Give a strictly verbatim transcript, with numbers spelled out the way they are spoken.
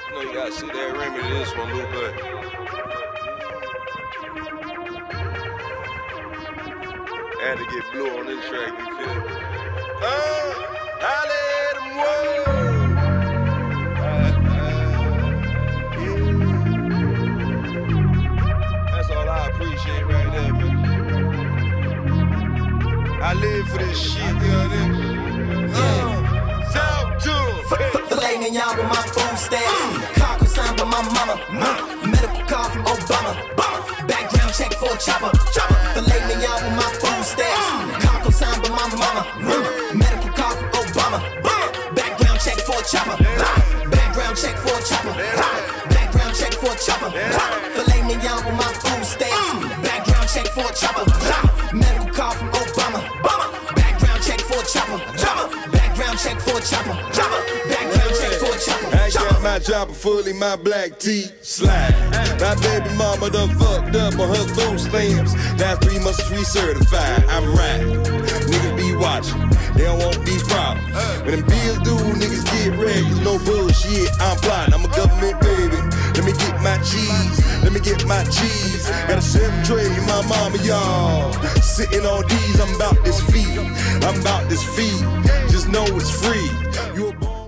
You know you gotta see that remedy this one, Lou, but I had to get blue on this track, you feel me? Oh, I let him roll. That's all I appreciate right there, man. I live for this shit, you know what I mean? Uh, South Tour. Filet mignon with my food stamps. Car consigned by my mama. Medical card from Obama. Background check for a chopper. Filet mignon with my food stamps. Car consigned by my mama. Medical card from Obama. Background check for a chopper. Background check for a chopper. Background check for a chopper. Filet mignon with my food stamps. Background check for a chopper. Medical card from Obama. Background check for a chopper. Background check for a chopper. Background check for a chopper. I got my chopper fully, my black tee slide. My baby mama done fucked up on her food stamps. Now three months recertified. I'm right. Niggas be watching. They don't want these problems. When them bills due, niggas get ready. No bullshit. I'm plotting. I'm a government baby. Let me get my cheese. Let me get my cheese. Got a seven tray in my mama, y'all. Sitting on these. I'm about this feed. I'm about this feed. Just know it's free. You a